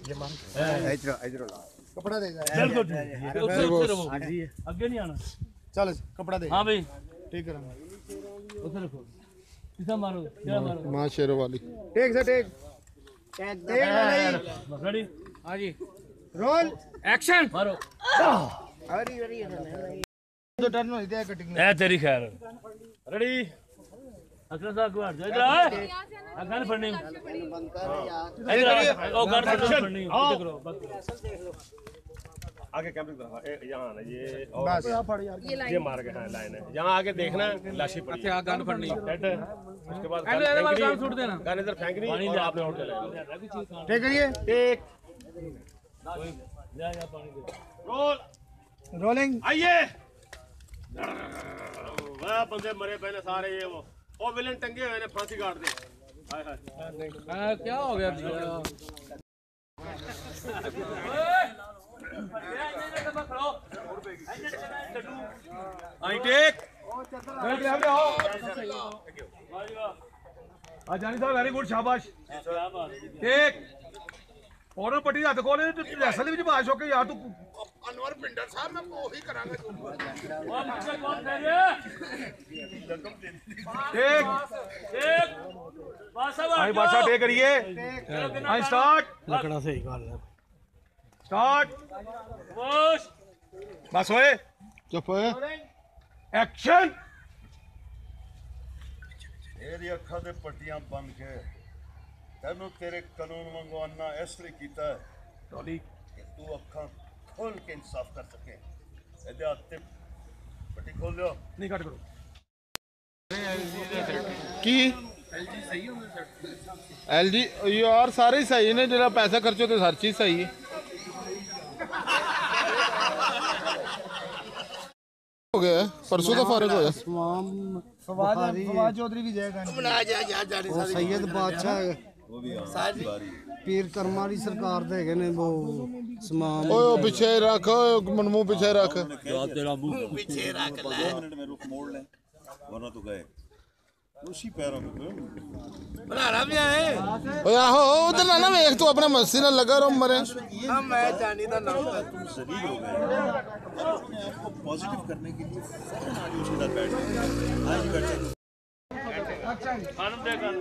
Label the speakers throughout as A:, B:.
A: कपड़ा दे
B: बिल्कुल आगे नहीं आना।
A: चल कपड़ा दे।
B: हाँ भाई
A: ठीक करा
B: उधर रखो किसा मारो क्या मारो
C: मां शेरों वाली
A: टेक से टेक
B: रेडी।
A: हाँ जी रोल एक्शन
B: मारो
A: तो टर्न हो जाए कटिंग
B: ए तेरी खैर रेडी। अकरम साहब को हट जाओ इधर गन फड़नी इधर ओ गन फड़नी इधर करो
D: आगे कैंपिंग तरफ यहाँ ना ये
A: बस
D: ये मार के हाँ लाइन है यहाँ आगे देखना लाशी पड़ी है
B: गन फड़नी
D: हेड उसके बाद
B: गन छोड़ देना
D: गन इधर फेंकनी और आपने आउट कर लेना।
A: टेक करिए
D: टेक
B: जा पानी दे
D: रोल
A: रोलिंग
D: आइए वह बंदे मरे पहले सारे ये वो विलन टंगे हुए ने फांसी काट दे। हाय हाय
B: क्या हो गया
D: आई टेक
E: जानी साहब वेरी गुड शाबाश टेक और पट्टी हथ खोल रैसल भी बाश होके यार तू
C: अनवर पिंडर साहब मैं वही करांगा
E: टेक आई बादशाह टेक करिए आई स्टार्ट
A: लकड़ा सही गल है
E: स्टार्ट बस होए
C: चुप होए
E: एक्शन
F: तेरी अखा दे पट्टियां बन के तेनू तेरे कानून वांगू अन्ना इस तरह कीता है कि तू अखा खोल के इंसाफ कर सके। एदे हत्थे पट्टी खोल लो
E: नहीं कट करो
C: की एलजी यार सारे ही सही ने जरा पैसा खर्चो तो हर चीज सही है हो गया परसों तो फारग होया
A: फवाद चौधरी भी जाएगा सैयद बादशाह पीर कर्मा की सरकार दे गए ने वो समान
C: ओए पीछे रख मनमू पीछे रख
F: तेरा मुंह पीछे रख ले 2 मिनट में रुख मोड़ ले वरना तू गए उसी पैरों में
A: बनाना भी है
C: ओए आहो उधर ना वेख तू अपने मस्सी ना लगा रहो मरे
A: मैं जानी दा नाम
F: तुम शरीर हो गए अपने आप को पॉजिटिव करने के लिए फौरन आगे उसके साथ बैठ गए आज बैठ
B: खानम दे गन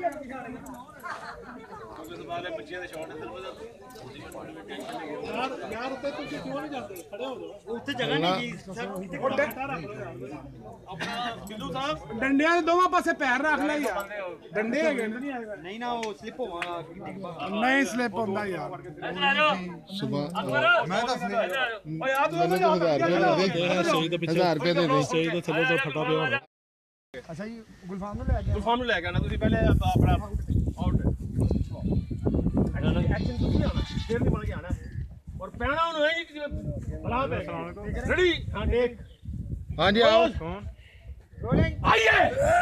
D: वाले बच्चे दे शॉट
A: यार उत्ते तुसी क्यों नहीं जाते खड़े हो जाओ
D: ਉੱਥੇ ਜਗ੍ਹਾ ਨਹੀਂ ਗਈ ਆਪਣਾ ਬਿੱਲੂ ਸਾਹਿਬ
A: डंडिया के दोवां पासे पैर रख ले यार डंडे है
D: ਨਹੀਂ ਨਾ ਉਹ ਸਲਿੱਪ ਹੋਵਾਂਗਾ
A: नहीं स्लिप होंदा यार
B: इधर आ जाओ
C: सुबह
A: मैं दस
E: ਓਏ ਆ ਤੂੰ
C: मैंने तो 1000 रुपए दे 1000 रुपए दे दे
B: ਸਹੀ ਤਾਂ ਥੱਲੇ ਤੋਂ ਫਟਾ ਪਿਆ
A: अच्छा जी गुलफाम नु ले गया
D: ਗੁਲਫਾਮ ਨੂੰ ਲੈ ਕੇ ਆਣਾ ਤੁਸੀਂ ਪਹਿਲੇ ਆਪਣਾ ਆਊਟ ਐਕਸ਼ਨ ਤੁਸੀਂ ਆਉਣਾ ਫੇਰ ਨਹੀਂ ਬਣ ਕੇ ਆਣਾ ਔਰ ਪੈਣਾ ਉਹਨੂੰ ਹੈ ਜੀ ਬਲਾ ਪੈ ਰੈਡੀ ਹਾਂ ਟੇਕ
C: हां जी आओ
A: रोलिंग
D: ਆਈਏ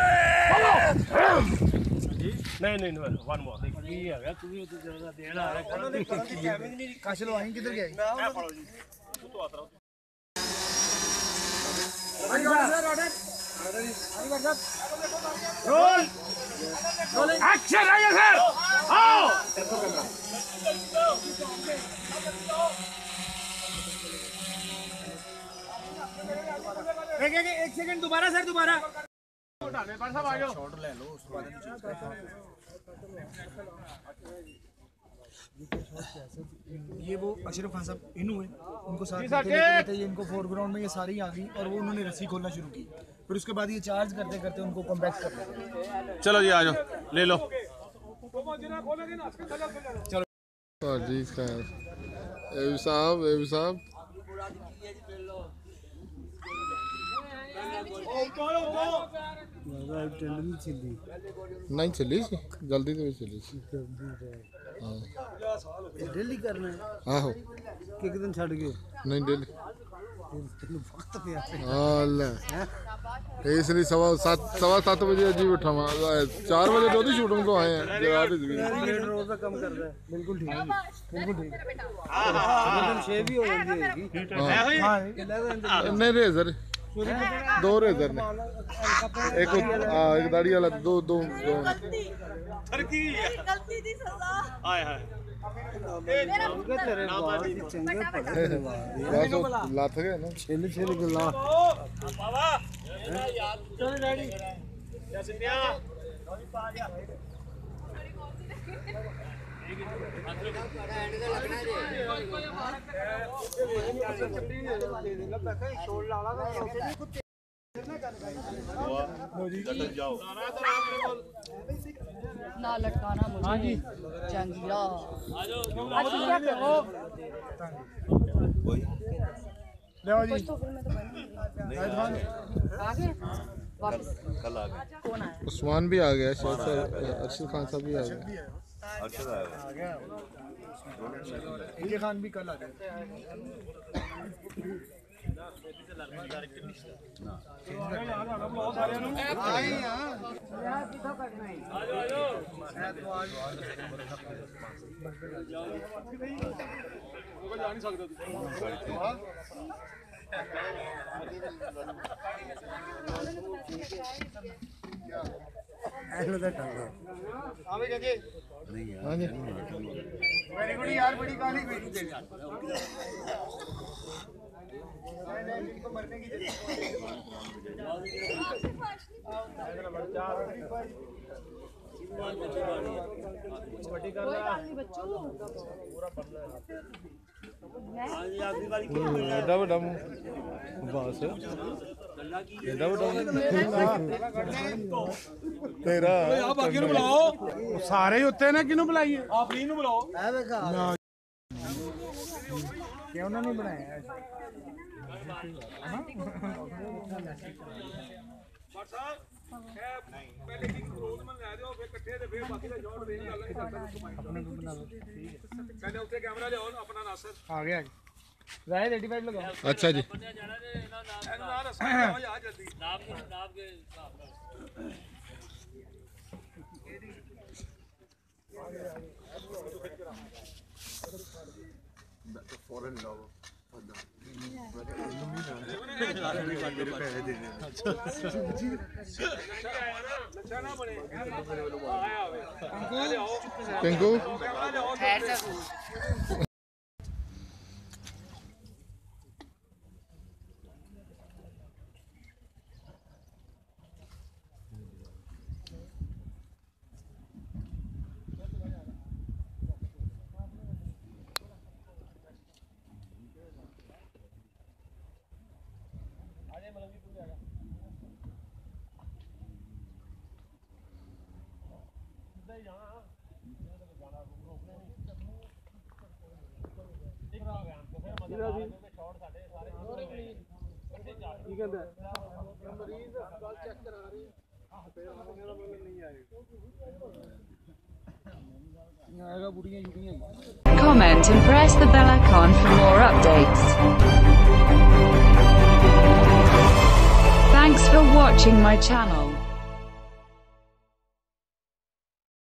D: ਨਹੀਂ ਨਹੀਂ ਵਨ ਮੋਰ
B: ਕੀ ਆ ਗਿਆ ਤੂੰ ਵੀ ਉੱਤੇ ਜ਼ਿਆਦਾ ਦੇਣ ਆ ਰਿਹਾ
A: कश लो आई किधर गया
D: ਮੈਂ ਫੜੋ ਜੀ ਤੂੰ ਤੋਂ ਆਤਰਾ
A: रोल
D: एक्शन आइए सर आओ
A: एक सेकंड दोबारा सर दोबारा ये वो अशरफ खान साहब इनू है उनको साथ लेते ये इनको फोरग्राउंड में ये सारी आ गई और वो उन्होंने रस्सी खोलना शुरू की फिर उसके बाद ये चार्ज करते करते उनको कॉम्पैक्ट कर दिया।
D: चलो जी आ जाओ ले लो
C: और जी खैर एवी साहब नहीं चली सी जल्दी तो चली सी
A: डेली करना है
C: आहो
A: कि एक दिन छड़ गए
C: नहीं डेली
A: वक्त पे आते
C: हाँ ले इसलिए 7:15 बजे अजीब उठा 4 बजे तो शूटिंग को आए हैं जगह भी
A: रोज का कम कर रहा है बिल्कुल ठीक है बिल्कुल ठीक है शेव भी हो जाती है
C: नहीं रेजर दो रेजर ने एक दाढ़ी वाला दो दो दो
D: थरकी
G: गलती दी सजा
D: हाय हाय
G: मेरा पुत्र
A: तेरे बाल भी चंगे पड़े
C: बस वो लाथ गए ना
A: छिल छिल गला
D: बाबा चल डैडी या सिन्या
G: ना लटकाना मुझे। हाँ जी जंगीरा अच्छा क्या करो
A: ले जी
G: तो फिर मैं तो बनी आगे वापस कल आ गए कौन आया
C: उस्मान भी आ गया शायद से अरशद खान साहब भी आ गए
A: आ गया ये खान भी कल आ गया वेरी गुड यार बड़ी कहानी मरने की
C: एडा बड़ा बस एडा बड़ा तेरा
E: आप बाकी ਨੂੰ ਬੁਲਾਓ
A: ਸਾਰੇ ਉੱਤੇ ਨੇ ਕਿਹਨੂੰ ਬੁਲਾਈਏ
E: ਆਪ ਲੀਨ ਨੂੰ ਬੁਲਾਓ
A: ਐ ਵੇਖਾ ਕਿਉਂ ਨਾ ਨਹੀਂ ਬਣਾਇਆ
E: ਬਟ ਸਾਹਿਬ ਪਹਿਲੇ ਕੀ ਰੋਜ਼ਮਨ ਲੈ ਦਿਓ ਫਿਰ ਇਕੱਠੇ ਤੇ ਫਿਰ ਬਾਕੀ ਦਾ ਜੋੜ ਵੇਖ ਗੱਲ ਨਹੀਂ ਕਰਦਾ ਆਪਣੇ ਨੂੰ ਬਣਾ ਲਓ ਕਹਿੰਦੇ ਉੱਤੇ ਕੈਮਰਾ ਲਿਆਓ ਆਪਣਾ ਨਾਸਰ
A: ਆ ਗਿਆ ਰਾਏ 85 ਲਗਾਓ
C: अच्छा जी
E: ਇਹਨੂੰ ਨਾ ਰਸਾ ਲਿਆਓ ਯਾਰ ਜਲਦੀ
B: नाम के हिसाब से
E: ਲੱਛਾ ਨਾ ਬਣੇ ਆਇਆ ਹੋਵੇ ਲਿਆਓ
C: पिंकू
E: ਕੈਮਰਾ ਲਿਆਓ
H: Comment and press the bell icon for more updates. Thanks for watching my channel.